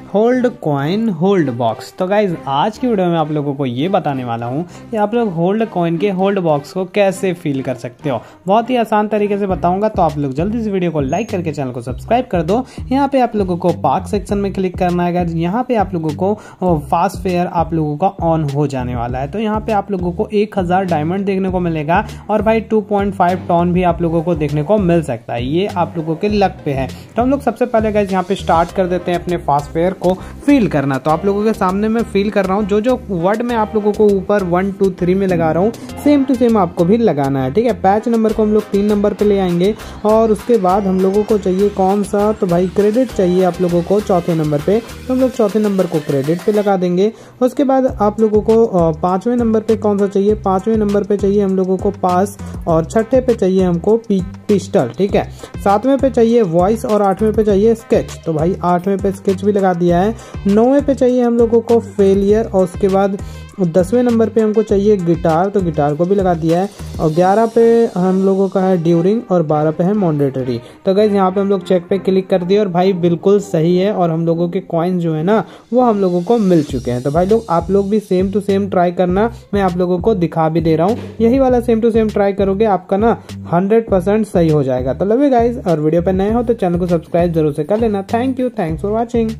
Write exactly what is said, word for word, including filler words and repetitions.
Hold coin hold box. तो guys आज की वीडियो में आप लोगों को ये बताने वाला हूँ कि आप लोग होल्ड कॉइन के होल्ड बॉक्स को कैसे फील कर सकते हो। बहुत ही आसान तरीके से बताऊंगा, तो आप लोग जल्दी से वीडियो को लाइक करके चैनल को सब्सक्राइब कर दो। यहाँ पे आप लोगों को पार्क सेक्शन में क्लिक करना है गाइज। यहाँ पे आप लोगों को फास्ट फेयर आप लोगों का ऑन हो जाने वाला है। तो यहाँ पे आप लोगों को एक हजार डायमंड देखने को मिलेगा और भाई टू पॉइंट फाइव टन भी आप लोगों को देखने को मिल सकता है। ये आप लोगों के लक पे है। तो हम लोग सबसे पहले गाइज यहाँ पे स्टार्ट कर देते हैं अपने फास्ट फेयर को फील करना। तो आप लोगों के सामने मैं फील कर रहा हूँ, जो जो वर्ड में आप लोगों को ऊपर वन टू थ्री में लगा रहा हूँ सेम टू सेम आपको भी लगाना है। ठीक है, पैच नंबर को हम लोग तीन नंबर पे ले आएंगे और उसके बाद हम लोगों को चाहिए कौन सा, तो भाई क्रेडिट चाहिए आप लोगों को चौथे नंबर पे। तो हम लोग चौथे नंबर को क्रेडिट पे लगा देंगे। उसके बाद आप लोगों को पांचवें नंबर पे कौन सा चाहिए, पांचवें नंबर पे चाहिए हम लोगों को पास और छठे पे चाहिए हमको पी, पिस्टल। ठीक है, सातवें पे चाहिए वॉइस और आठवें पे चाहिए स्केच। तो भाई आठवें पे स्केच भी लगा दिया है। नौवें पे चाहिए हम लोगों को फेलियर और उसके बाद दसवें नंबर पे हमको चाहिए गिटार, तो गिटार को भी लगा दिया है। और ग्यारह पे हम लोगों का है ड्यूरिंग और बारह पे है मॉन्डेटरी। तो गाइस यहाँ पे हम लोग चेक पे क्लिक कर दिए और भाई बिल्कुल सही है और हम लोगों के कॉइन जो है ना वो हम लोगों को मिल चुके हैं। तो भाई लोग आप लोग भी सेम टू सेम ट्राई करना, मैं आप लोगों को दिखा भी दे रहा हूँ। यही वाला सेम टू सेम ट्राई करोगे आपका ना हंड्रेड परसेंट सही हो जाएगा। तो लव यू गाइस, और वीडियो पे नए हो तो चैनल को सब्सक्राइब जरूर से कर लेना। Thank you, thanks for watching.